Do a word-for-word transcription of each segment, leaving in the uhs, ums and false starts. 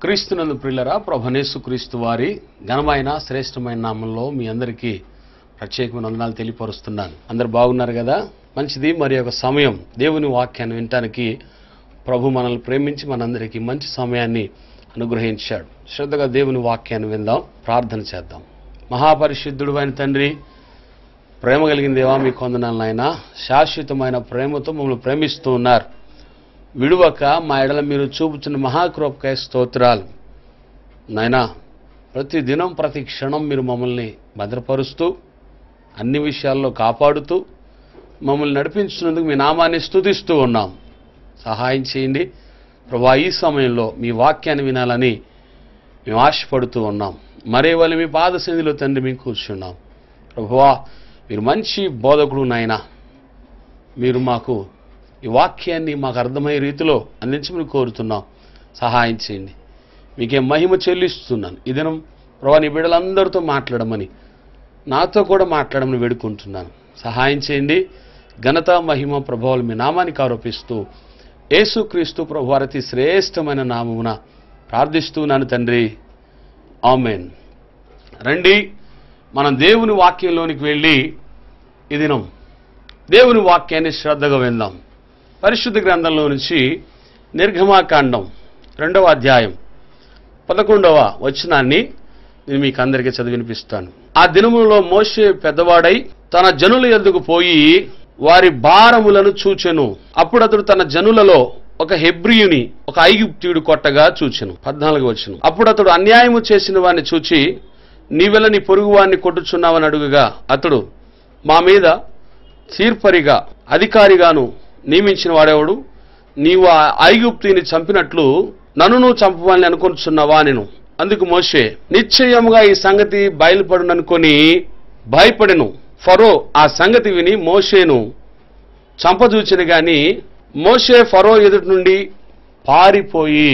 క్రీస్తునందు ప్రియులారా, ప్రభువైన యేసుక్రీస్తు వారి ఘనమైన శ్రేష్టమైన నామంలో మీ అందరికీ ప్రత్యేకమైన వందనాలు తెలియపరుస్తున్నాను. అందరు బాగున్నారు కదా? మంచిది. మరి ఒక సమయం దేవుని వాక్యాన్ని వినటానికి ప్రభు మనల్ని ప్రేమించి మనందరికీ మంచి సమయాన్ని అనుగ్రహించాడు. శ్రద్ధగా దేవుని వాక్యాన్ని విందాం, ప్రార్థన చేద్దాం. మహాపరిశుద్ధుడు అయిన తండ్రి, ప్రేమ కలిగిన దేవా, మీ కొందనాలు నాయనా, శాశ్వతమైన ప్రేమతో మమ్మల్ని ప్రేమిస్తూ ఉన్నారు. విడువక మా ఎడల మీరు చూపుతున్న మహాకృపకై స్తోత్రాలు నాయనా. ప్రతి దినం ప్రతి క్షణం మీరు మమ్మల్ని భద్రపరుస్తూ అన్ని విషయాల్లో కాపాడుతూ మమ్మల్ని నడిపించినందుకు మీ నామాన్ని స్తుతిస్తూ ఉన్నాం. సహాయం చేయండి ప్రభువా. ఈ సమయంలో మీ వాక్యాన్ని వినాలని మేము ఆశపడుతూ ఉన్నాం. మరే వాళ్ళు మీ పాద సన్నిధిలో తండ్రి మేము కూర్చున్నాం. ప్రభువా, మీరు మంచి బోధకుడు నాయనా. మీరు మాకు ఈ వాక్యాన్ని మాకు అర్థమయ్యే రీతిలో అందించమని కోరుతున్నాం. సహాయం చేయండి. మీకే మహిమ చెల్లిస్తున్నాను. ఈ దినం ప్రభువా, నీ బిడ్డలందరితో మాట్లాడమని, నాతో కూడా మాట్లాడమని వేడుకుంటున్నాను. సహాయం చేయండి. ఘనత మహిమ ప్రభావాలు మీ నామానికి ఆరోపిస్తూ యేసుక్రీస్తు ప్రభువు అతి శ్రేష్టమైన నామమున ప్రార్థిస్తున్నాను తండ్రి. ఆమేన్. రండి, మనం దేవుని వాక్యంలోనికి వెళ్ళి ఈ దినం దేవుని వాక్యాన్ని శ్రద్ధగా విందాం. పరిశుద్ధ గ్రంథంలో నుంచి నిర్గమాకాండం రెండవ అధ్యాయం పదకొండవ వచనాన్ని నేను మీకు అందరికీ చదివినిపిస్తాను. ఆ దినములలో మోషే పెద్దవాడై తన జనుల యొద్దకు పోయి వారి భారములను చూచెను. అప్పుడు అతడు తన జనులలో ఒక హెబ్రీయుని ఒక ఐగుప్తీయుడు కొట్టగా చూచెను. పద్నాలుగు వచనం. అప్పుడు అతడు అన్యాయము చేసిన వారిని చూచి, నీవెల నీ పొరుగు వారిని కొట్టుచున్నావని అడుగుగా, అతడు, మా మీద తీర్పరిగా అధికారిగాను నియమించిన వాడేవాడు? నీవు ఆ ఐగుప్తుని చంపినట్లు నన్ను నువ్వు చంపవాలని అనుకొనిచున్నావా నేను. అందుకు మోషే, నిశ్చయముగా ఈ సంగతి బయలుపడుననుకొని భయపడెను. ఫరో ఆ సంగతి విని మోషేను చంపజూచెను గాని మోషే ఫరో ఎదుటి నుండి పారిపోయి.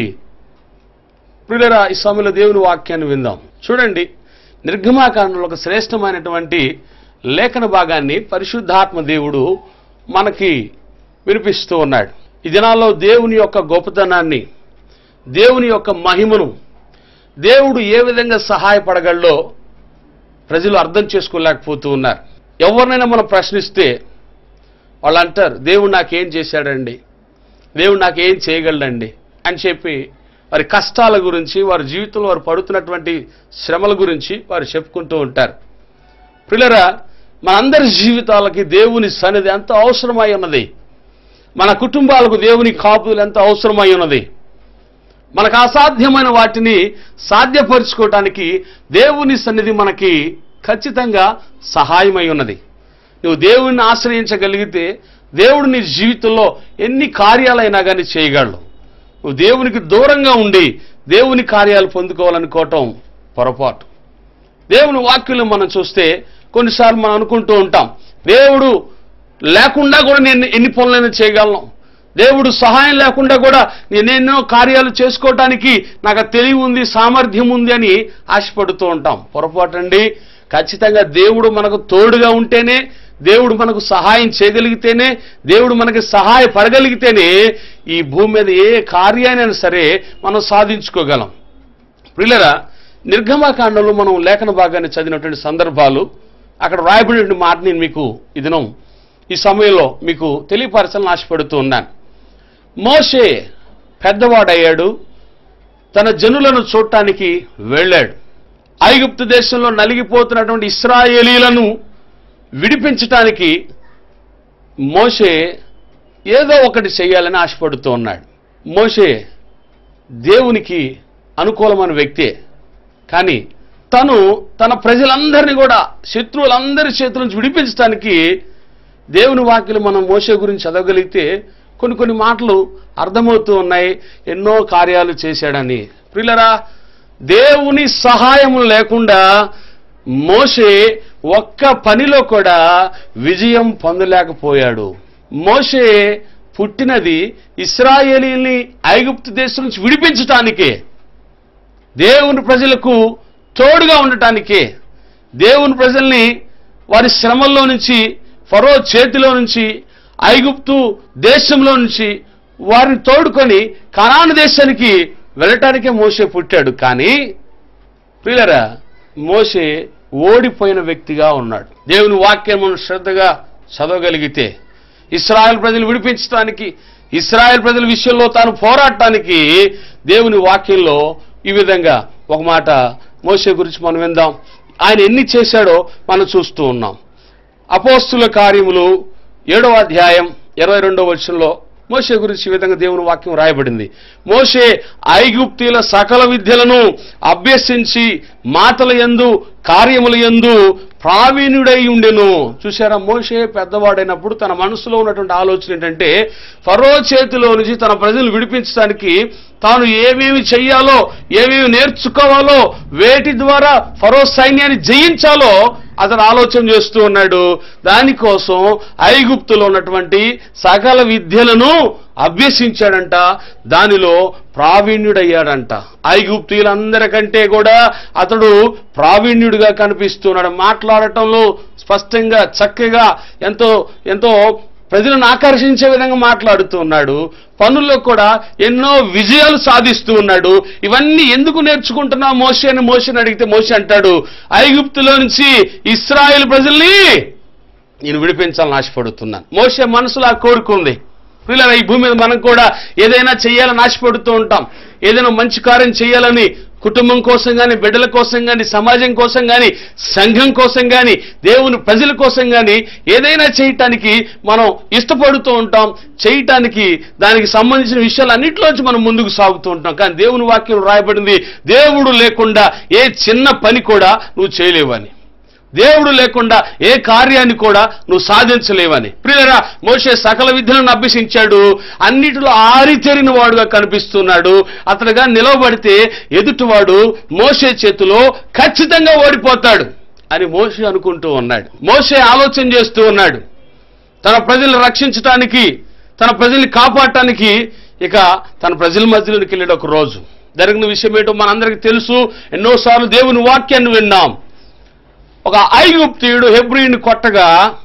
ప్రియులారా, ఈ సమయంలో దేవుని వాక్యాన్ని విందాం. చూడండి, నిర్గమాకాండంలో ఒక శ్రేష్టమైనటువంటి లేఖన భాగాన్ని పరిశుద్ధాత్మ దేవుడు మనకి వినిపిస్తూ ఉన్నాడు. ఈ దినాల్లో దేవుని యొక్క గొప్పతనాన్ని, దేవుని యొక్క మహిమను, దేవుడు ఏ విధంగా సహాయపడగలడో ప్రజలు అర్థం చేసుకోలేకపోతూ ఉన్నారు. ఎవరినైనా మనం ప్రశ్నిస్తే వాళ్ళు అంటారు, దేవుడు నాకేం చేశాడండి, దేవుడు నాకేం చేయగలడండి అని చెప్పి వారి కష్టాల గురించి, వారి జీవితంలో వారు పడుతున్నటువంటి శ్రమల గురించి వారు చెప్పుకుంటూ ఉంటారు. ప్రియులారా, మనందరి జీవితాలకి దేవుని సన్నిధి ఎంత అవసరమై ఉన్నది. మన కుటుంబాలకు దేవుని కాపుదలు ఎంత అవసరమై ఉన్నది. మనకు అసాధ్యమైన వాటిని సాధ్యపరుచుకోవటానికి దేవుని సన్నిధి మనకి ఖచ్చితంగా సహాయమై ఉన్నది. నువ్వు దేవుణ్ణి ఆశ్రయించగలిగితే దేవుడు నీ జీవితంలో ఎన్ని కార్యాలైనా కానీ చేయగలడు. నువ్వు దేవునికి దూరంగా ఉండి దేవుని కార్యాలు పొందుకోవాలనుకోవటం పొరపాటు. దేవుని వాక్యంలో మనం చూస్తే కొన్నిసార్లు మనం అనుకుంటూ ఉంటాం, దేవుడు లేకుండా కూడా నేను ఎన్ని పనులైనా చేయగలను, దేవుడు సహాయం లేకుండా కూడా నేనెన్నో కార్యాలు చేసుకోవటానికి నాకు తెలివి ఉంది, సామర్థ్యం ఉంది అని ఆశపడుతూ ఉంటాం. పొరపాటండి. ఖచ్చితంగా దేవుడు మనకు తోడుగా ఉంటేనే, దేవుడు మనకు సహాయం చేయగలిగితేనే, దేవుడు మనకి సహాయపడగలిగితేనే ఈ భూమి మీద ఏ కార్యాన్ని సరే మనం సాధించుకోగలం. ప్రియులారా, నిర్గమాకాండంలో మనం లేఖన భాగాన్ని చదివినటువంటి సందర్భాలు, అక్కడ రాయబడిన మాట నేను మీకు ఈ దినం ఈ సమయంలో మీకు తెలియపరచాలని ఆశపడుతూ ఉన్నాను. మోషే పెద్దవాడయ్యాడు, తన జనులను చూడటానికి వెళ్ళాడు. ఐగుప్తు దేశంలో నలిగిపోతున్నటువంటి ఇశ్రాయేలీలను విడిపించటానికి మోషే ఏదో ఒకటి చేయాలని ఆశపడుతూ ఉన్నాడు. మోషే దేవునికి అనుకూలమైన వ్యక్తే, కానీ తను తన ప్రజలందరినీ కూడా శత్రువులందరి చేతుల నుంచి విడిపించడానికి దేవుని వాక్యలు మనం మోషే గురించి చదవగలిగితే కొన్ని కొన్ని మాటలు అర్థమవుతూ ఉన్నాయి. ఎన్నో కార్యాలు చేశాడని. ప్రియులారా, దేవుని సహాయం లేకుండా మోషే ఒక్క పనిలో కూడా విజయం పొందలేకపోయాడు. మోషే పుట్టినది ఇశ్రాయేలీని ఐగుప్తు దేశం నుంచి విడిపించటానికే, దేవుని ప్రజలకు తోడుగా ఉండటానికే, దేవుని ప్రజల్ని వారి శ్రమల్లో నుంచి, ఫరో చేతిలో నుంచి, ఐగుప్తు దేశంలో నుంచి వారిని తోడుకొని కనాను దేశానికి వెళ్ళటానికే మోషే పుట్టాడు. కానీ ప్రియులారా, మోషే ఓడిపోయిన వ్యక్తిగా ఉన్నాడు. దేవుని వాక్యం మనం శ్రద్ధగా చదవగలిగితే ఇశ్రాయేల్ ప్రజలు విడిపించడానికి, ఇశ్రాయేల్ ప్రజల విషయంలో తాను పోరాడటానికి దేవుని వాక్యంలో ఈ విధంగా ఒక మాట మోషే గురించి మనం విందాం. ఆయన ఎన్ని చేశాడో మనం చూస్తూ ఉన్నాం. అపోస్తుల కార్యములు ఏడవ అధ్యాయం ఇరవై రెండవ వచనంలో మోషే గురించి ఈ విధంగా దేవుని వాక్యం రాయబడింది. మోషే ఐగుప్తీయుల సకల విద్యలను అభ్యసించి మాటల యందు కార్యముల యందు ప్రావీణ్యుడై ఉండెను. చూశారా, మోషే పెద్దవాడైనప్పుడు తన మనసులో ఉన్నటువంటి ఆలోచన ఏంటంటే ఫరో చేతిలో నుంచి తన ప్రజలు విడిపించడానికి తాను ఏమేమి చెయ్యాలో, ఏమేమి నేర్చుకోవాలో, వేటి ద్వారా ఫరో సైన్యాన్ని జయించాలో అతను ఆలోచన చేస్తూ ఉన్నాడు. దానికోసం ఐగుప్తులో ఉన్నటువంటి సకల విద్యలను అభ్యసించాడంట, దానిలో ప్రావీణ్యుడయ్యాడంట. ఐగుప్తీయులందరికంటే కూడా అతడు ప్రావీణ్యుడిగా కనిపిస్తున్నాడు. మాట్లాడటంలో స్పష్టంగా చక్కగా ఎంతో ఎంతో ప్రజలను ఆకర్షించే విధంగా మాట్లాడుతూ ఉన్నాడు. పనుల్లో కూడా ఎన్నో విజయాలు సాధిస్తూ ఉన్నాడు. ఇవన్నీ ఎందుకు నేర్చుకుంటున్నావు మోషే అని మోషేని అడిగితే మోషే అంటాడు, ఐగుప్తులో నుంచి ఇశ్రాయేలు ప్రజల్ని నేను విడిపించాలని ఆశపడుతున్నాను. మోషే మనసులో ఆ కోరుకుంది. పిల్లల ఈ భూమి మీద మనం కూడా ఏదైనా చేయాలని ఆశపడుతూ ఉంటాం. ఏదైనా మంచి కార్యం చేయాలని కుటుంబం కోసం కానీ, బిడ్డల కోసం కానీ, సమాజం కోసం కానీ, సంఘం కోసం కానీ, దేవుని ప్రజల కోసం కానీ ఏదైనా చేయటానికి మనం ఇష్టపడుతూ ఉంటాం. చేయటానికి దానికి సంబంధించిన విషయాలన్నింటిలోంచి మనం ముందుకు సాగుతూ ఉంటాం. కానీ దేవుని వాక్యం రాయబడింది, దేవుడు లేకుండా ఏ చిన్న పని కూడా నువ్వు చేయలేవని, దేవుడు లేకుండా ఏ కార్యాన్ని కూడా నువ్వు సాధించలేవని. ప్రియరా, మోషే సకల విద్యలను అభ్యసించాడు. అన్నిటిలో ఆరితేరిన వాడుగా కనిపిస్తున్నాడు. అతడుగా నిలవబడితే ఎదుటివాడు మోషే చేతిలో ఖచ్చితంగా ఓడిపోతాడు అని మోషే అనుకుంటూ ఉన్నాడు. మోషే ఆలోచన చేస్తూ ఉన్నాడు. తన ప్రజలను రక్షించటానికి, తన ప్రజల్ని కాపాడటానికి ఇక తన ప్రజల మధ్యలోకి వెళ్ళాడు. ఒక రోజు జరిగిన విషయం ఏంటో మనందరికీ తెలుసు. ఎన్నోసార్లు దేవుని వాక్యాన్ని విన్నాం. ఒక ఐగుప్తీయుడు హెబ్రీని కొట్టగా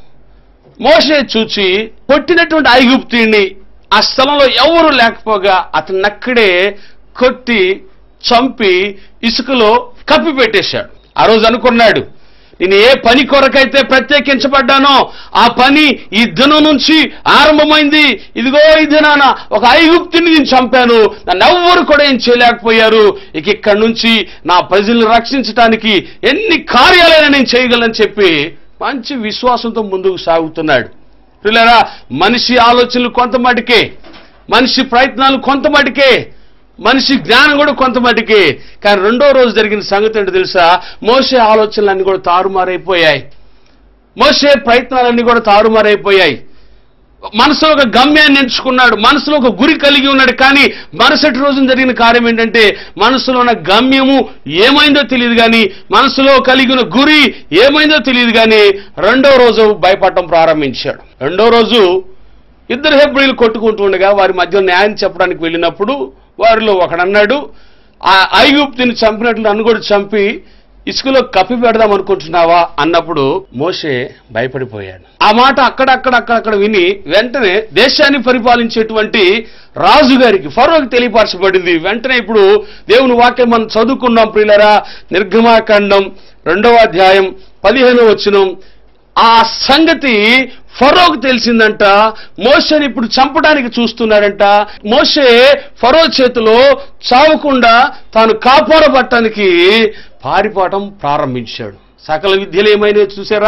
మోషే చూచి కొట్టినటువంటి ఐగుప్తీయుని ఆ స్థలంలో ఎవరు లేకపోగా అతన్ని అక్కడే కొట్టి చంపి ఇసుకలో కప్పి పెట్టేశాడు. ఆ రోజు అనుకున్నాడు, నేను ఏ పని కొరకైతే ప్రత్యేకించబడ్డానో ఆ పని ఈ దినం నుంచి ఆరంభమైంది. ఇదిగో ఈ దినాన ఒక ఐగుప్తుని నేను చంపాను, నన్ను ఎవ్వరు కూడా ఏం చేయలేకపోయారు. ఇక ఇక్కడి నుంచి నా ప్రజలను రక్షించడానికి ఎన్ని కార్యాలైనా నేను చేయగలను చెప్పి మంచి విశ్వాసంతో ముందుకు సాగుతున్నాడు. పిల్లరా, మనిషి ఆలోచనలు కొంత మటుకే, మనిషి ప్రయత్నాలు కొంత మటుకే, మనిషి జ్ఞానం కూడా కొంత మటుకే. కానీ రెండో రోజు జరిగిన సంగతి ఏంటో తెలుసా? మోషే ఆలోచనలన్నీ కూడా తారుమారైపోయాయి. మోషే ప్రయత్నాలన్నీ కూడా తారుమారైపోయాయి. మనసులో ఒక గమ్యాన్ని ఎంచుకున్నాడు, మనసులో ఒక గురి కలిగి ఉన్నాడు. కానీ మరుసటి రోజున జరిగిన కార్యం ఏంటంటే మనసులో ఉన్న గమ్యము ఏమైందో తెలియదు కానీ, మనసులో కలిగిన గురి ఏమైందో తెలియదు కానీ రెండో రోజు భయపడటం ప్రారంభించాడు. రెండో రోజు ఇద్దరు హెబ్రీలు కొట్టుకుంటూ ఉండగా వారి మధ్య న్యాయం చెప్పడానికి వెళ్ళినప్పుడు వారిలో ఒకడన్నాడు, ఆ ఐగుప్తుని చంపినట్లు నన్ను కూడా చంపి ఇసుకలో కప్పి పెడదాం అనుకుంటున్నావా అన్నప్పుడు మోషే భయపడిపోయాడు. ఆ మాట అక్కడక్కడ అక్కడక్కడ విని వెంటనే దేశాన్ని పరిపాలించేటువంటి రాజుగారికి, ఫరోకి తెలియపరచబడింది. వెంటనే ఇప్పుడు దేవుని వాక్యం మనం చదువుకున్నాం ప్రియులరా. నిర్గమాకాండం రెండవ అధ్యాయం పదిహేనవ వచనం. ఆ సంగతి ఫరోకు తెలిసిందంట. మోషేని ఇప్పుడు చంపడానికి చూస్తున్నాడంట. మోషే ఫరో చేతిలో చావకుండా తాను కాపాడబట్టడానికి పారిపోవటం ప్రారంభించాడు. సకల విద్యలు ఏమైనా చూసారా?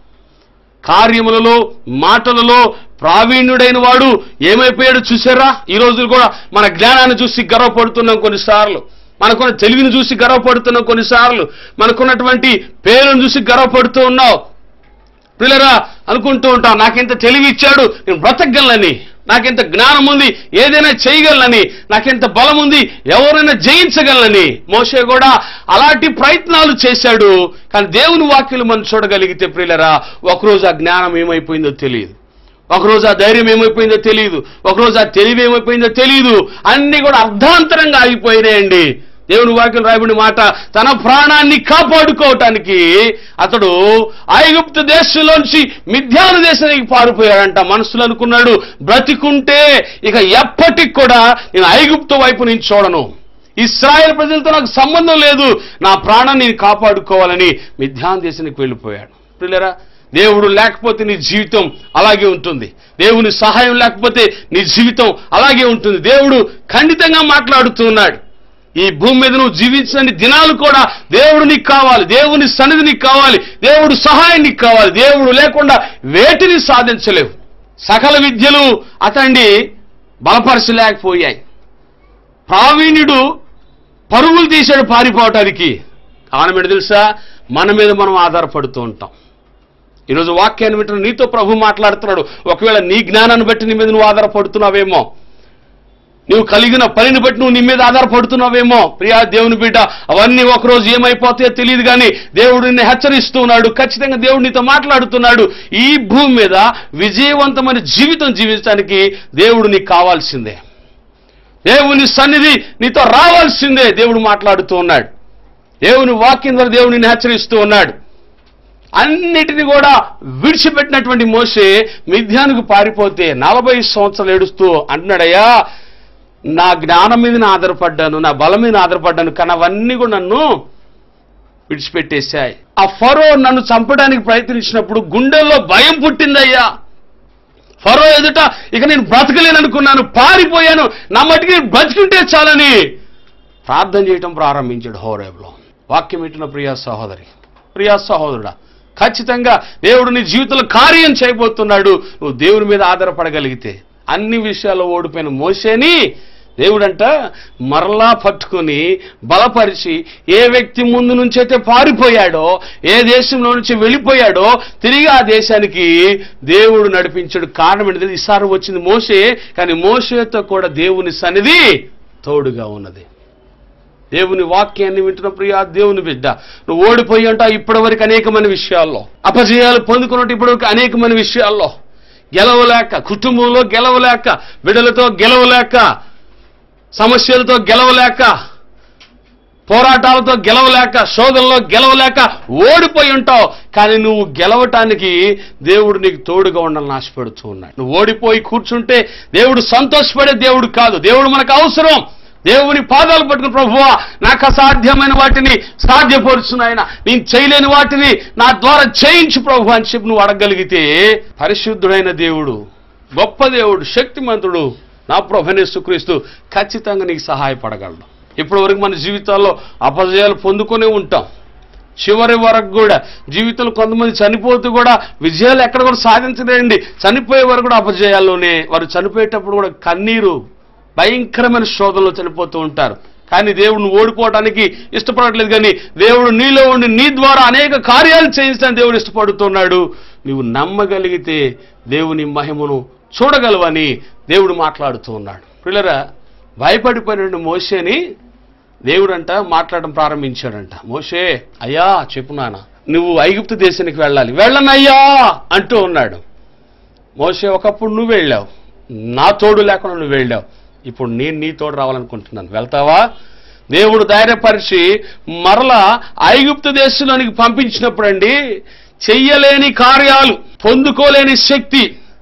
కార్యములలో, మాటలలో ప్రావీణ్యుడైన వాడు ఏమైపోయాడు చూసారా? ఈ రోజు కూడా మన జ్ఞానాన్ని చూసి గర్వపడుతున్నాం కొన్నిసార్లు, మనకున్న తెలివిని చూసి గర్వపడుతున్నాం కొన్నిసార్లు, మనకున్నటువంటి పేరును చూసి గర్వపడుతూ ఉన్నావు. పిల్లరా, అనుకుంటూ ఉంటాం నాకెంత తెలివి ఇచ్చాడు, నేను బ్రతకగలనని, నాకెంత జ్ఞానం ఉంది, ఏదైనా చేయగలనని, నాకెంత బలం ఉంది, ఎవరైనా జయించగలనని. మోషే కూడా అలాంటి ప్రయత్నాలు చేశాడు. కానీ దేవుని వాక్యాలు మనం చూడగలిగితే ప్రియులరా, ఒకరోజు ఆ జ్ఞానం ఏమైపోయిందో తెలియదు, ఒకరోజు ఆ ధైర్యం ఏమైపోయిందో తెలియదు, ఒకరోజు ఆ తెలివి ఏమైపోయిందో తెలియదు. అన్ని కూడా అర్ధాంతరంగా ఆగిపోయినాయండి. దేవుని వాక్యం రాయబడిన మాట, తన ప్రాణాన్ని కాపాడుకోవటానికి అతడు ఐగుప్తు దేశంలోంచి మిద్యాను దేశానికి పారిపోయాడంట. మనసులో అనుకున్నాడు, బ్రతికుంటే ఇక ఎప్పటికి కూడా నేను ఐగుప్తు వైపు నుంచి చూడను, ఇశ్రాయేలు ప్రజలతో నాకు సంబంధం లేదు, నా ప్రాణాన్ని నేను కాపాడుకోవాలని మిద్యాన్ దేశానికి వెళ్ళిపోయాడు. ప్రియులారా, దేవుడు లేకపోతే నీ జీవితం అలాగే ఉంటుంది. దేవుని సహాయం లేకపోతే నీ జీవితం అలాగే ఉంటుంది. దేవుడు ఖండితంగా మాట్లాడుతున్నాడు. ఈ భూమి మీద నువ్వు జీవించిన దినాలు కూడా దేవుడు నీకు కావాలి, దేవుని సన్నిధి నీకు కావాలి, దేవుడు సహాయం నీకు కావాలి. దేవుడు లేకుండా వేటిని సాధించలేవు. సకల విద్యలు అతన్ని బలపరచలేకపోయాయి. ప్రావీణ్యుడు పరుగులు తీశాడు పారిపోవటానికి. కారణం ఏంటో తెలుసా? మన మీద మనం ఆధారపడుతూ ఉంటాం. ఈరోజు వాక్యాన్ని వింటున్న నీతో ప్రభు మాట్లాడుతున్నాడు. ఒకవేళ నీ జ్ఞానాన్ని బట్టి నీ మీద నువ్వు ఆధారపడుతున్నావేమో, నువ్వు కలిగిన పనిని బట్టి నువ్వు నీ మీద ఆధారపడుతున్నావేమో. ప్రియా దేవుని బిడ్డ, అవన్నీ ఒకరోజు ఏమైపోతాయో తెలియదు, కానీ దేవుడు నిన్ను హెచ్చరిస్తున్నాడు. ఖచ్చితంగా దేవుడు నీతో మాట్లాడుతున్నాడు. ఈ భూమి మీద విజయవంతమైన జీవితం జీవించడానికి దేవుడు నీకు కావాల్సిందే. దేవుని సన్నిధి నీతో రావాల్సిందే. దేవుడు మాట్లాడుతూ ఉన్నాడు. దేవుని వాక్యం ద్వారా దేవుడు నిన్ను హెచ్చరిస్తూ ఉన్నాడు. అన్నిటిని కూడా విడిచిపెట్టినటువంటి మోషే మిద్యానుకు పారిపోతే నలభై సంవత్సరాలు ఏడుస్తూ అంటున్నాడయ్యా, నా జ్ఞానం మీద నేను ఆధారపడ్డాను, నా బలం మీద ఆధారపడ్డాను, కానీ అవన్నీ కూడా నన్ను విడిచిపెట్టేశాయి. ఆ ఫరో నన్ను చంపడానికి ప్రయత్నించినప్పుడు గుండెల్లో భయం పుట్టిందయ్యా. ఫరో ఎదుట ఇక నేను బ్రతకలేననుకున్నాను, పారిపోయాను, నా మటుకు నేను బ్రతికుంటే చాలని ప్రార్థన చేయటం ప్రారంభించాడు హోరేబులో. వాక్యం వింటున్న ప్రియా సహోదరి, ప్రియా సహోదరుడా, ఖచ్చితంగా దేవుడు నీ జీవితంలో కార్యం చేయబోతున్నాడు. నువ్వు దేవుని మీద ఆధారపడగలిగితే. అన్ని విషయాల్లో ఓడిపోయిన మోషేని దేవుడంట మరలా పట్టుకుని బలపరిచి, ఏ వ్యక్తి ముందు నుంచి అయితే పారిపోయాడో, ఏ దేశంలో నుంచి వెళ్ళిపోయాడో తిరిగి ఆ దేశానికి దేవుడు నడిపించాడు. కారణం ఏంటంటే ఈసారి వచ్చింది మోషే, కానీ మోషేతో కూడా దేవుని సన్నిధి తోడుగా ఉన్నది. దేవుని వాక్యాన్ని వింటున్న ప్రియా దేవుని బిడ్డ, నువ్వు ఓడిపోయి ఉంటావు ఇప్పటి వరకు అనేకమైన విషయాల్లో, అపజయాలు పొందుకున్నట్టు ఇప్పటి వరకు అనేకమైన విషయాల్లో, గెలవలేక, కుటుంబంలో గెలవలేక, బిడ్డలతో గెలవలేక, సమస్యలతో గెలవలేక, పోరాటాలతో గెలవలేక, శోధనలో గెలవలేక ఓడిపోయి ఉంటావు. కానీ నువ్వు గెలవటానికి దేవుడు నీకు తోడుగా ఉండాలని ఆశపడుతూ ఉన్నాడు. నువ్వు ఓడిపోయి కూర్చుంటే దేవుడు సంతోషపడే దేవుడు కాదు. దేవుడు మనకు అవసరం. దేవుని పాదాలు పట్టుకుని, ప్రభువా నాకు అసాధ్యమైన వాటిని సాధ్యపరుచున్నాయన, నేను చేయలేని వాటిని నా ద్వారా చేయించు ప్రభు అని చెప్పి నువ్వు అడగగలిగితే, పరిశుద్ధుడైన దేవుడు, గొప్ప దేవుడు, శక్తిమంతుడు నా ప్రభువైన యేసుక్రీస్తు ఖచ్చితంగా నీకు సహాయపడగలడు. ఇప్పటి వరకు మన జీవితాల్లో అపజయాలు పొందుకునే ఉంటాం. చివరి వరకు కూడా జీవితంలో కొంతమంది చనిపోతూ కూడా విజయాలు ఎక్కడ కూడా సాధించలేండి. చనిపోయే వరకు కూడా అపజయాల్లోనే. వారు చనిపోయేటప్పుడు కూడా కన్నీరు, భయంకరమైన శోధనలో చనిపోతూ ఉంటారు. కానీ దేవుడిని ఓడిపోవడానికి ఇష్టపడట్లేదు, కానీ దేవుడు నీలో ఉండి నీ ద్వారా అనేక కార్యాలు చేయించడానికి దేవుడు ఇష్టపడుతున్నాడు. నువ్వు నమ్మగలిగితే దేవుని మహిమను చూడగలవని దేవుడు మాట్లాడుతూ ఉన్నాడు. పిల్లరా, భయపడిపోయిన మోషేని దేవుడంట మాట్లాడడం ప్రారంభించాడంట. మోషే, అయ్యా చెప్పు నాన్న, నువ్వు ఐగుప్తు దేశానికి వెళ్ళాలి. వెళ్ళనయ్యా అంటూ ఉన్నాడు. మోషే, ఒకప్పుడు నువ్వు వెళ్ళావు, నా తోడు లేకుండా నువ్వు వెళ్ళావు, ఇప్పుడు నేను నీ తోడు రావాలనుకుంటున్నాను, వెళ్తావా? దేవుడు ధైర్యపరిచి మరలా ఐగుప్తు దేశంలోనికి పంపించినప్పుడు అండి, చెయ్యలేని కార్యాలు, పొందుకోలేని శక్తి,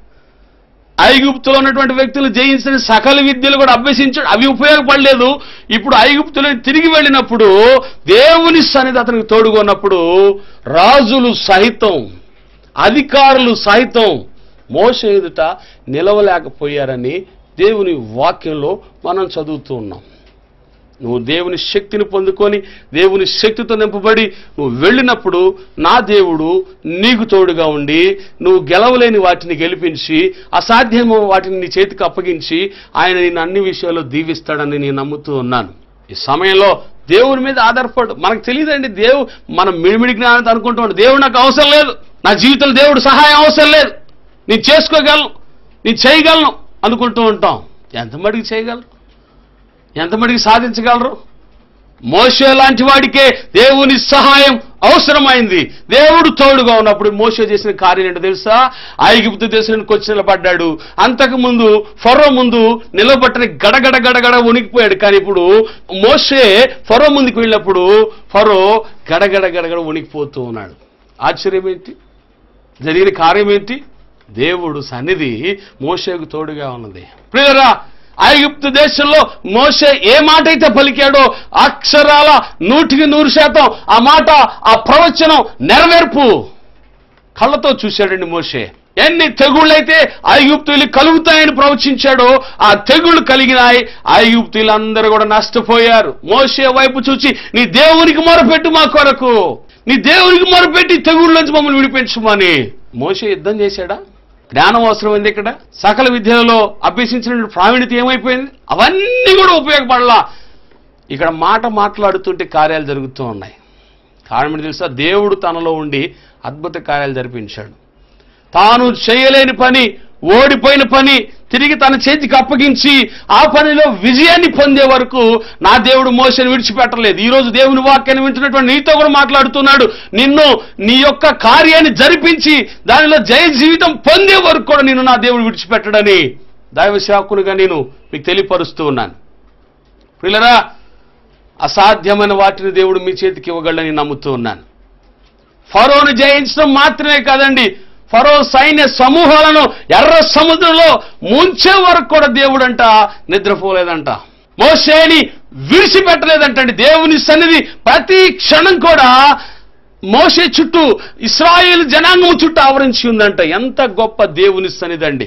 ఐగుప్తులో ఉన్నటువంటి వ్యక్తులు జయించిన సకల విద్యలు కూడా అభ్యసించాడు, అవి ఉపయోగపడలేదు. ఇప్పుడు ఐగుప్తులో తిరిగి వెళ్ళినప్పుడు దేవుని సన్నిధి అతనికి తోడుగా ఉన్నప్పుడు రాజులు సహితం, అధికారులు సహితం మోషే ఎదుట నిలవలేకపోయారని దేవుని వాక్యంలో మనం చదువుతూ ఉన్నాం. నువ్వు దేవుని శక్తిని పొందుకొని దేవుని శక్తితో నింపబడి నువ్వు వెళ్ళినప్పుడు నా దేవుడు నీకు తోడుగా ఉండి నువ్వు గెలవలేని వాటిని గెలిపించి అసాధ్యమో వాటిని నీ చేతికి అప్పగించి ఆయన నిన్ను అన్ని విషయాల్లో దీవిస్తాడని నేను నమ్ముతూ ఉన్నాను. ఈ సమయంలో దేవుని మీద ఆధారపడు. మనకు తెలియదండి, దేవు మనం మిడిమిడి జ్ఞానం అనుకుంటాం, దేవుడు నాకు అవసరం లేదు, నా జీవితంలో దేవుడు సహాయం అవసరం లేదు, నేను చేసుకోగలను, నేను చేయగలను అనుకుంటూ ఉంటాం. ఎంతమడికి చేయగలరు, ఎంతమడికి సాధించగలరు? మోషే లాంటి వాడికే దేవుని సహాయం అవసరమైంది. దేవుడు తోడుగా ఉన్నప్పుడు మోషే చేసిన కార్యం ఏంటో తెలుసా? ఐగుప్తు దేశానికి వచ్చి నిలబడ్డాడు. అంతకుముందు ఫరో ముందు నిలబట్టని గడగడ గడగడ వణికిపోయాడు. కానీ ఇప్పుడు మోషే ఫరో ముందుకు వెళ్ళినప్పుడు ఫరో గడగడ గడగడ వణికిపోతూ ఉన్నాడు. ఆశ్చర్యం ఏంటి? జరిగిన కార్యం ఏంటి? దేవుడు సన్నిధి మోషేకు తోడుగా ఉన్నది. ప్రియరా, ఐగుప్తు దేశంలో మోషే ఏ మాట అయితే పలికాడో అక్షరాల నూటికి నూరు శాతం ఆ మాట, ఆ ప్రవచనం నెరవేర్పు కళ్ళతో చూశాడండి మోషే. ఎన్ని తెగుళ్ళైతే ఐగుప్తీయులు కలుగుతాయని ప్రవచించాడో ఆ తెగుళ్ళు కలిగినాయి. ఐగుప్తీయులందరూ కూడా నష్టపోయారు. మోషే వైపు చూచి నీ దేవునికి మొరపెట్టు మా కొరకు, నీ దేవునికి మొరపెట్టి తెగుళ్ళ నుంచి మమ్మల్ని విడిపించమని. మోషే యుద్ధం చేశాడా? జ్ఞానం అవసరమైంది. ఇక్కడ సకల విద్యలలో అభ్యసించిన ప్రావీణ్యత ఏమైపోయింది? అవన్నీ కూడా ఉపయోగపడలా. ఇక్కడ మాట మాట్లాడుతుంటే కార్యాలు జరుగుతూ ఉన్నాయి. కారణం తెలుసా? దేవుడు తనలో ఉండి అద్భుత కార్యాలు జరిపించాడు. తాను చేయలేని పని, ఓడిపోయిన పని తిరిగి తన చేతికి అప్పగించి ఆ పనిలో విజయాన్ని పొందే వరకు నా దేవుడు మోషేని విడిచిపెట్టలేదు. ఈరోజు దేవుని వాక్యాన్ని వింటున్నటువంటి నీతో కూడా మాట్లాడుతున్నాడు. నిన్ను నీ యొక్క కార్యాన్ని జరిపించి దానిలో జయ జీవితం పొందే వరకు కూడా నిన్ను నా దేవుడు విడిచిపెట్టడని దైవ సేవకునిగా నేను మీకు తెలియపరుస్తూ ఉన్నాను. ప్రియులారా, అసాధ్యమైన వాటిని దేవుడు మీ చేతికి ఇవ్వగలని నమ్ముతూ ఉన్నాను. ఫరోను జయించడం మాత్రమే కాదండి, ఫరో సైన్య సమూహాలను ఎర్ర సముద్రంలో ముంచే వరకు కూడా దేవుడంట నిద్రపోలేదంట. మోషేని విడిచిపెట్టలేదంటండి. దేవుని సన్నిధి ప్రతి క్షణం కూడా మోషే చుట్టూ, ఇశ్రాయేలు జనాంగం చుట్టూ ఆవరించి ఉందంట. ఎంత గొప్ప దేవుని సన్నిధి అండి,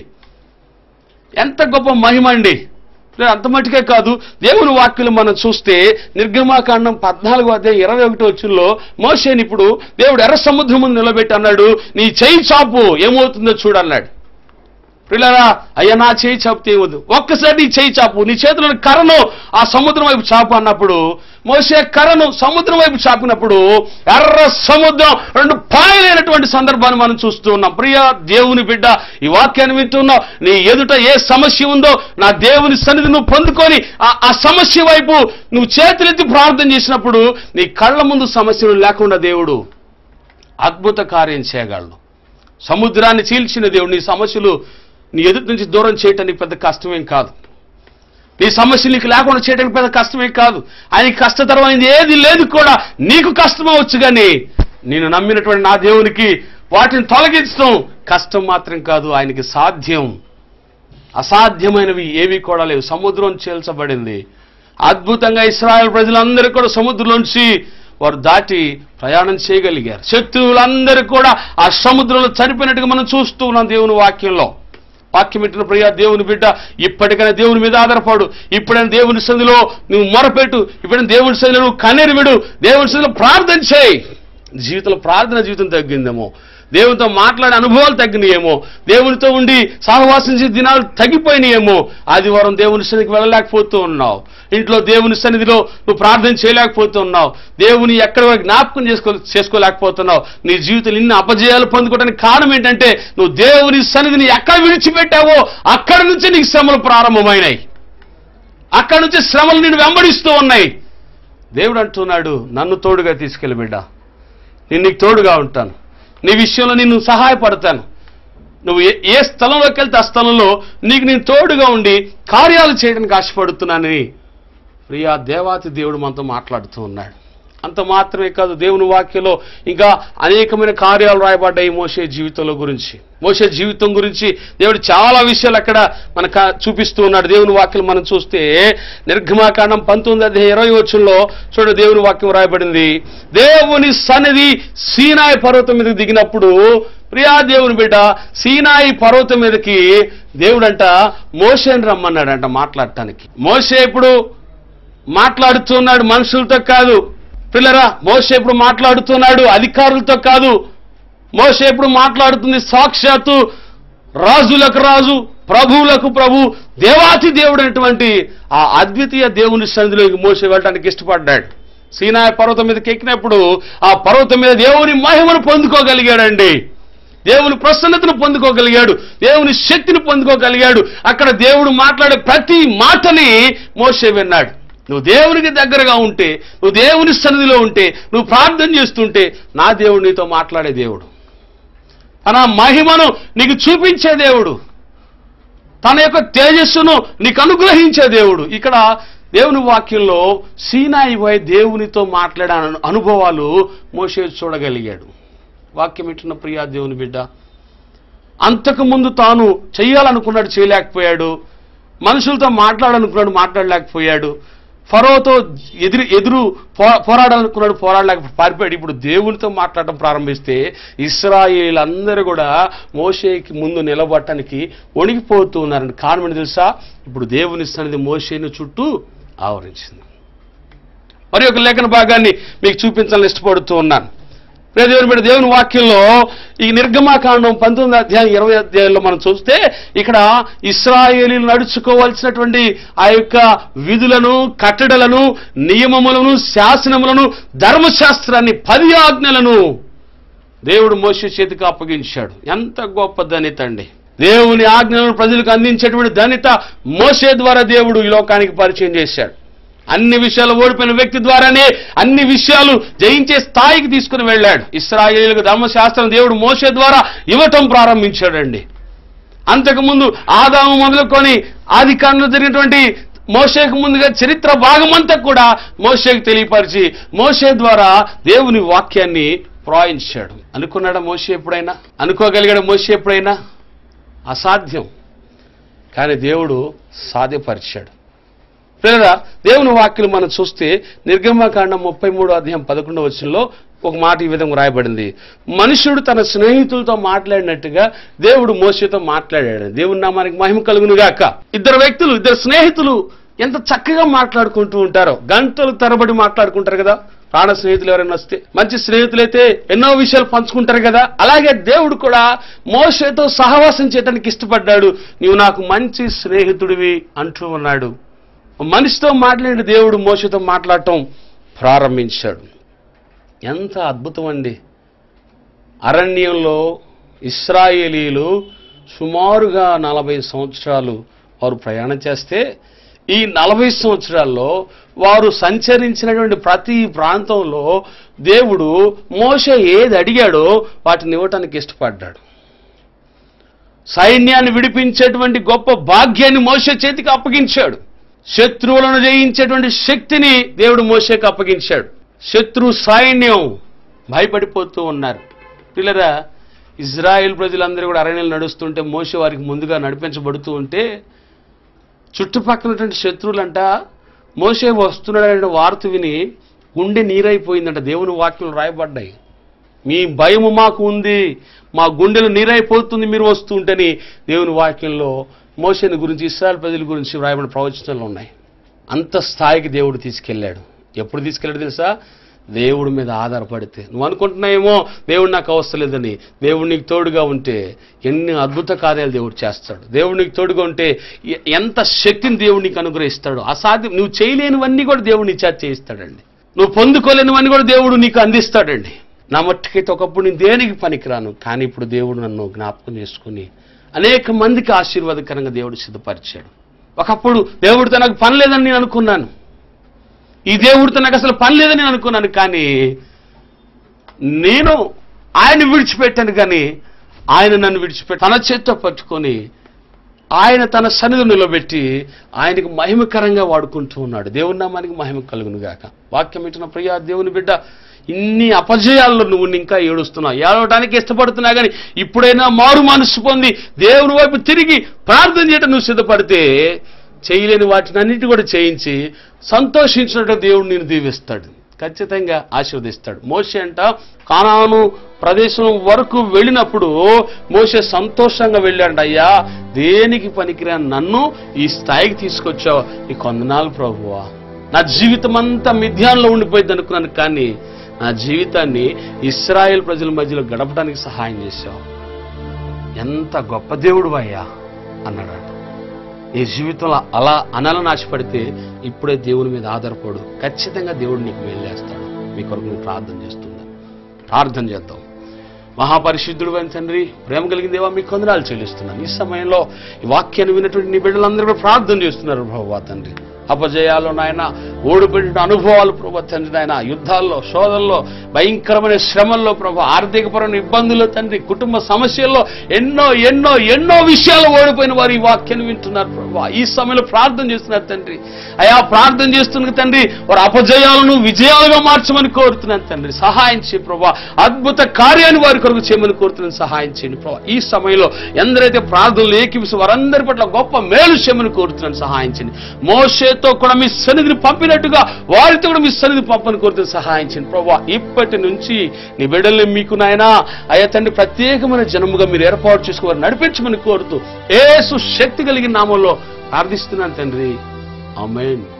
ఎంత గొప్ప మహిమ అండి. అంత మటుకే కాదు, దేవుని వాక్యం మనం చూస్తే నిర్గమాకాండం పద్నాలుగో అధ్యాయం ఇరవై ఒకటో వచనంలో మోషేని ఇప్పుడు దేవుడు ఎర్ర సముద్రం ముందు నిలబెట్టి అన్నాడు, నీ చేయి చాపు ఏమవుతుందో చూడన్నాడు. ప్రియులారా, అయ్యా నా చేయి చాపితే ఏమవుతుంది? ఒక్కసారి నీ చేయి చాపు, నీ చేతిలో కర్రను ఆ సముద్రం వైపు చాపు అన్నప్పుడు మోషే కర్రను సముద్రం వైపు చాపినప్పుడు ఎర్ర సముద్రం రెండు పాయలైనటువంటి సందర్భాన్ని మనం చూస్తూ ఉన్నాం. ప్రియ దేవుని బిడ్డ, ఈ వాక్యాన్ని వింటున్నావు. నీ ఎదుట ఏ సమస్య ఉందో నా దేవుని సన్నిధి నువ్వు పొందుకొని ఆ సమస్య వైపు నువ్వు చేతులెత్తి ప్రార్థన చేసినప్పుడు నీ కళ్ళ ముందు సమస్యలు లేకుండా దేవుడు అద్భుత కార్యం చేయగలడు. సముద్రాన్ని చీల్చిన దేవుడు నీ సమస్యలు నీ ఎదుటి నుంచి దూరం చేయటానికి పెద్ద కష్టమేం కాదు. నీ సమస్యలు నీకు లేకుండా చేయడానికి పెద్ద కష్టమే కాదు. ఆయనకి కష్టతరమైంది ఏది లేదు కూడా. నీకు కష్టమవచ్చు, కానీ నేను నమ్మినటువంటి నా దేవునికి వాటిని తొలగించడం కష్టం మాత్రం కాదు, ఆయనకి సాధ్యం. అసాధ్యమైనవి ఏవి కూడా లేవు. సముద్రం చీల్చబడింది. అద్భుతంగా ఇశ్రాయేలు ప్రజలందరూ కూడా సముద్రంలోంచి వారు దాటి ప్రయాణం చేయగలిగారు. శత్రువులందరూ కూడా ఆ సముద్రంలో చనిపోయినట్టుగా మనం చూస్తూ ఉన్నాం దేవుని వాక్యంలో. వాక్యం వింటున్న ప్రియ దేవుని బిడ్డ, ఇప్పటికైనా దేవుని మీద ఆధారపడు. ఇప్పుడైనా దేవుని సన్నిధిలో నువ్వు మొరపెట్టు. ఇప్పుడైనా దేవుని సన్నిధిలో నువ్వు కన్నీరు విడు. దేవుని సన్నిధిలో ప్రార్థన చేయి. జీవితంలో ప్రార్థన జీవితం తగ్గిందేమో, దేవునితో మాట్లాడే అనుభవాలు తగ్గినాయేమో, దేవునితో ఉండి సహవాసించే దినాలు తగ్గిపోయినాయేమో, ఆదివారం దేవుని సన్నిధికి వెళ్ళలేకపోతూ ఉన్నావు. ఇంట్లో దేవుని సన్నిధిలో నువ్వు ప్రార్థన చేయలేకపోతూ ఉన్నావు. దేవుని ఎక్కడ జ్ఞాపకం చేసుకో చేసుకోలేకపోతున్నావు. నీ జీవితంలో ఇన్ని అపజయాలు పొందుకోవడానికి కారణం ఏంటంటే నువ్వు దేవుని సన్నిధిని ఎక్కడ విడిచిపెట్టావో అక్కడి నుంచి నీకు శ్రమలు ప్రారంభమైనాయి. అక్కడి నుంచి శ్రమలు నిన్ను వెంబడిస్తూ ఉన్నాయి. దేవుడు అంటున్నాడు, నన్ను తోడుగా తీసుకెళ్ళి బిడ్డ, నేను నీకు తోడుగా ఉంటాను, నీ విషయంలో నిన్ను సహాయపడతాను. నువ్వు ఏ స్థలంలోకి వెళ్తే ఆ స్థలంలో నీకు నేను తోడుగా ఉండి కార్యాలు చేయడానికి ఆశపడుతున్నానని ప్రియా దేవాతి దేవుడు మనతో మాట్లాడుతూ ఉన్నాడు. అంత మాత్రమే కాదు, దేవుని వాక్యంలో ఇంకా అనేకమైన కార్యాలు రాయబడ్డాయి మోషే జీవితంలో గురించి. మోషే జీవితం గురించి దేవుడు చాలా విషయాలు అక్కడ మనకు చూపిస్తూ ఉన్నాడు. దేవుని వాక్యం మనం చూస్తే నిర్గమాకాండం పంతొమ్మిది అధ్యాయం ఇరవై వచనంలో చూడ దేవుని వాక్యం రాయబడింది, దేవుని సన్నిధి సీనాయి పర్వతం మీదకి దిగినప్పుడు, ప్రియా దేవుని బిడ్డ, సీనాయి పర్వతం మీదకి దేవుడంట మోషేని రమ్మన్నాడంట మాట్లాడటానికి. మోషే ఇప్పుడు మాట్లాడుతున్నాడు మనుషులతో కాదు. పిల్లరా, మోషే ఇప్పుడు మాట్లాడుతున్నాడు అధికారులతో కాదు. మోషే ఇప్పుడు మాట్లాడుతుంది సాక్షాత్తు రాజులకు రాజు, ప్రభువులకు ప్రభు, దేవాతి దేవుడు అనేటువంటి ఆ అద్వితీయ దేవుని సన్నిధిలోకి మోషే వెళ్ళడానికి ఇష్టపడ్డాడు. సీనాయి పర్వతం మీదకి ఎక్కినప్పుడు ఆ పర్వతం మీద దేవుని మహిమను పొందుకోగలిగాడండి. దేవుని ప్రసన్నతను పొందుకోగలిగాడు, దేవుని శక్తిని పొందుకోగలిగాడు. అక్కడ దేవుడు మాట్లాడే ప్రతి మాటని మోషే విన్నాడు. నువ్వు దేవునికి దగ్గరగా ఉంటే, నువ్వు దేవుని సన్నిధిలో ఉంటే, నువ్వు ప్రార్థన చేస్తుంటే నా దేవుడు నీతో మాట్లాడే దేవుడు, తన మహిమను నీకు చూపించే దేవుడు, తన యొక్క తేజస్సును నీకు అనుగ్రహించే దేవుడు. ఇక్కడ దేవుని వాక్యంలో సీనాయి పోయి దేవునితో మాట్లాడే అనుభవాలు మోషే చూడగలిగాడు. వాక్యం ఇట్టిన ప్రియా దేవుని బిడ్డ, అంతకుముందు తాను చేయాలనుకున్నాడు, చేయలేకపోయాడు. మనుషులతో మాట్లాడాలనుకున్నాడు, మాట్లాడలేకపోయాడు. ఫరోతో ఎదురు ఎదురు పోరాడాలనుకున్నాడు, పోరాడలేక పారిపోయాడు. ఇప్పుడు దేవునితో మాట్లాడటం ప్రారంభిస్తే ఇశ్రాయేలీలందరూ కూడా మోషేకి ముందు నిలబడటానికి వణికిపోతూ ఉన్నారండి. కారణం ఏంటి తెలుసా? ఇప్పుడు దేవుని సన్నిధి మోషేను చుట్టూ ఆవరించింది. మరి ఒక లేఖన భాగాన్ని మీకు చూపించాలని ఇష్టపడుతూ ఉన్నాను. దేవుని బిడ్డ, దేవుని వాక్యంలో ఈ నిర్గమాకాండం పంతొమ్మిది అధ్యాయం ఇరవై అధ్యాయంలో మనం చూస్తే ఇక్కడ ఇశ్రాయేలీలు నడుచుకోవాల్సినటువంటి ఆ యొక్క విధులను, కట్టడలను, నియమములను, శాసనములను, ధర్మశాస్త్రాన్ని, పది ఆజ్ఞలను దేవుడు మోషే చేతికి అప్పగించాడు. ఎంత గొప్ప ధన్యత అండి! దేవుని ఆజ్ఞలను ప్రజలకు అందించేటువంటి ధన్యత మోషే ద్వారా దేవుడు ఈ లోకానికి పరిచయం చేశాడు. అన్ని విషయాలు ఓడిపోయిన వ్యక్తి ద్వారానే అన్ని విషయాలు జయించే స్థాయికి తీసుకుని వెళ్ళాడు. ఇశ్రాయేలీయులకు ధర్మశాస్త్రం దేవుడు మోషే ద్వారా ఇవ్వటం ప్రారంభించాడండి. అంతకుముందు ఆదాము మొదలుకొని ఆది కాండంలో జరిగినటువంటి మోషేకు ముందుగా చరిత్ర భాగమంతా కూడా మోషేకు తెలియపరిచి మోషే ద్వారా దేవుని వాక్యాన్ని ప్రవహించాడు. అనుకున్నాడా మోషే ఎప్పుడైనా? అనుకోగలిగాడు మోషే ఎప్పుడైనా? అసాధ్యం. కానీ దేవుడు సాధ్యపరిచాడు. పిల్లరా, దేవుని వాక్యం మనం చూస్తే నిర్గమకాండం ముప్పై మూడో అధ్యాయం పదకొండవ వచనంలో ఒక మాట ఈ విధంగా రాయబడింది. మనుషుడు తన స్నేహితులతో మాట్లాడినట్టుగా దేవుడు మోషేతో మాట్లాడాడు. దేవుని నామానికి మహిమ కలుగును గాక. ఇద్దరు వ్యక్తులు, ఇద్దరు స్నేహితులు ఎంత చక్కగా మాట్లాడుకుంటూ ఉంటారో, గంటలు తరబడి మాట్లాడుకుంటారు కదా. ప్రాణ స్నేహితులు ఎవరైనా వస్తే, మంచి స్నేహితులైతే ఎన్నో విషయాలు పంచుకుంటారు కదా. అలాగే దేవుడు కూడా మోషేతో సహవాసం చేయడానికి ఇష్టపడ్డాడు. నీవు నాకు మంచి స్నేహితుడివి అంటూ ఉన్నాడు. మనిషితో మాట్లాడిన దేవుడు మోషేతో మాట్లాడటం ప్రారంభించాడు. ఎంత అద్భుతం అండి! అరణ్యంలో ఇశ్రాయేలీలు సుమారుగా నలభై సంవత్సరాలు వారు ప్రయాణం చేస్తే, ఈ నలభై సంవత్సరాల్లో వారు సంచరించినటువంటి ప్రతి ప్రాంతంలో దేవుడు మోషే ఏది అడిగాడో వాటిని ఇవ్వటానికి ఇష్టపడ్డాడు. సైన్యాన్ని విడిపించేటువంటి గొప్ప భాగ్యాన్ని మోషే చేతికి అప్పగించాడు. శత్రువులను జయించేటువంటి శక్తిని దేవుడు మోషేకి అప్పగించాడు. శత్రు సైన్యం భయపడిపోతూ ఉన్నారు. పిల్లరా, ఇజ్రాయెల్ ప్రజలందరూ కూడా అరణ్యంలో నడుస్తుంటే మోషే వారికి ముందుగా నడిపించబడుతూ ఉంటే చుట్టుపక్కలటువంటి శత్రువులంట మోషే వస్తున్నాడనే వార్త విని గుండె నీరైపోయిందంట. దేవుని వాక్యం రాయబడ్డాయి. మీ భయము మాకు ఉంది, మా గుండెలు నీరైపోతుంది మీరు వస్తూ ఉంటేని దేవుని వాక్యంలో మోషేని గురించి, ఇశ్రాయేల్ ప్రజల గురించి వ్రాయబడిన ప్రవచనాలు ఉన్నాయి. అంత స్థాయికి దేవుడు తీసుకెళ్లాడు. ఎప్పుడు తీసుకెళ్ళాడు తెలుసా? దేవుడి మీద ఆధారపడితే. నువ్వు అనుకుంటున్నాయేమో దేవుడు నాకు అవసరం లేదని. దేవుడు నీకు తోడుగా ఉంటే ఎన్ని అద్భుత కార్యాలు దేవుడు చేస్తాడు. దేవుడు నీకు తోడుగా ఉంటే ఎంత శక్తిని దేవుడు నీకు అనుగ్రహిస్తాడు. అసాధ్యం, నువ్వు చేయలేనివన్నీ కూడా దేవుడు నీ చేత చేయిస్తాడండి. నువ్వు పొందుకోలేనివన్నీ కూడా దేవుడు నీకు అందిస్తాడండి. నా మట్టుకైతే ఒకప్పుడు నేను దేనికి పనికిరాను, కానీ ఇప్పుడు దేవుడు నన్ను జ్ఞాపకం చేసుకుని అనేక మందికి ఆశీర్వాదకరంగా దేవుడు సిద్ధపరిచాడు. ఒకప్పుడు దేవుడితో నాకు పని లేదని నేను అనుకున్నాను, ఈ దేవుడితో నాకు అసలు పని లేదని నేను అనుకున్నాను. కానీ నేను ఆయన విడిచిపెట్టాను, కానీ ఆయన నన్ను విడిచిపెట్టి తన చేత్తో పట్టుకొని ఆయన తన సన్నిధిని నిలబెట్టి ఆయనకు మహిమకరంగా వాడుకుంటూ ఉన్నాడు. దేవుని నామానికి మహిమ కలుగును గాక. వాక్యం ఇచ్చిన ప్రియా దేవుని బిడ్డ, ఇన్ని అపజయాల్లో నువ్వు ఇంకా ఏడుస్తున్నావు, ఏడవటానికి ఇష్టపడుతున్నా కానీ ఇప్పుడైనా మారు మనసు పొంది దేవుని వైపు తిరిగి ప్రార్థన చేయడం నువ్వు సిద్ధపడితే చేయలేని వాటిని అన్నిటి కూడా చేయించి సంతోషించినట్టు దేవుడు నేను దీవిస్తాడు, ఖచ్చితంగా ఆశీర్వదిస్తాడు. మోషే అంట కానాను ప్రదేశం వరకు వెళ్ళినప్పుడు మోషే సంతోషంగా వెళ్ళాడు. అయ్యా, దేనికి పనికిరాని నన్ను ఈ స్థాయికి తీసుకొచ్చావు, నీ కొందనాలు ప్రభువా. నా జీవితం అంతా మిథ్యాన్లో ఉండిపోయింది అనుకున్నాను, కానీ నా జీవితాన్ని ఇశ్రాయేల్ ప్రజల మధ్యలో గడపడానికి సహాయం చేశావు. ఎంత గొప్ప దేవుడు అయ్యా అన్నాడట. నీ జీవితంలో అలా అనాలని ఆశపడితే ఇప్పుడే దేవుని మీద ఆధారపడు, ఖచ్చితంగా దేవుడు నీకు మేలేస్తాడు. మీ కొరకు నేను ప్రార్థన చేస్తున్నాను. ప్రార్థన చేద్దాం. మహాపరిశుద్ధుడు అయిన తండ్రి, ప్రేమ కలిగిన దేవా, మీకు వందనాలు చెల్లిస్తున్నాను. ఈ సమయంలో ఈ వాక్యాన్ని విన్నటువంటి నీ బిడ్డలందరూ కూడా ప్రార్థన చేస్తున్నారు ప్రభువా తండ్రి. అపజయాలు నాయన, ఓడిపోయిన అనుభవాలు ప్రభు తండ్రి నాయన, యుద్ధాల్లో, శోధనలో, భయంకరమైన శ్రమల్లో ప్రభు, ఆర్థికపరమైన ఇబ్బందుల్లో తండ్రి, కుటుంబ సమస్యల్లో ఎన్నో ఎన్నో ఎన్నో విషయాలు ఓడిపోయిన వారు ఈ వాక్యాన్ని వింటున్నారు ప్రభు. ఈ సమయంలో ప్రార్థన చేస్తున్నారు తండ్రి. అయా ప్రార్థన చేస్తున్న తండ్రి, వారి అపజయాలను విజయాలుగా మార్చమని కోరుతున్నాను తండ్రి. సహాయం చేయ ప్రభు. అద్భుత కార్యాన్ని వారి కొరకు చేయమని కోరుతున్నాను. సహాయం చేయండి ప్రభు. ఈ సమయంలో ఎందరైతే ప్రార్థనలు ఏకీపిస్తూ వారందరి పట్ల గొప్ప మేలు చేయమని కోరుతున్నాను. సహాయం చేయండి. మోషేతో కూడా మీ సన్నిధిని పంపినట్టుగా వారితో కూడా మీ సన్నిధి పంపని కోరుతున్నాను. సహాయం చేయండి ప్రభు. ఇప్పటి నుంచి నీ బిడ్డల్ని మీకు నాయనా అయ్యా తండ్రి ప్రత్యేకమైన జనముగా మీరు ఏర్పాటు చేసుకోవాలని నడిపించమని కోరుతూ యేసు శక్తి కలిగిన నామంలో ప్రార్థిస్తున్నాను తండ్రి. ఆమేన్.